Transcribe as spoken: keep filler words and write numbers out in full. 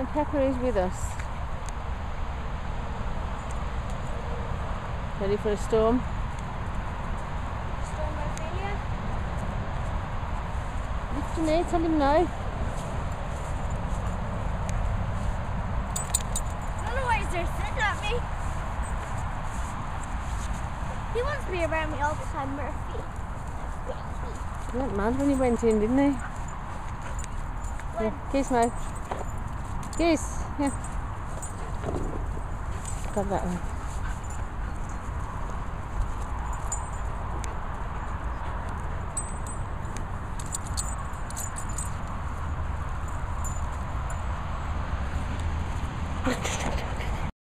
And Pepper is with us. Ready for a storm? Storm Ophelia? Lift your knee, tell him no. I don't know why he's there sitting at me. He wants to be around me all the time, Murphy. He went mad when he went in, didn't he? When? Yeah. Kiss, Mo. Kiss. Yeah. Grab that one.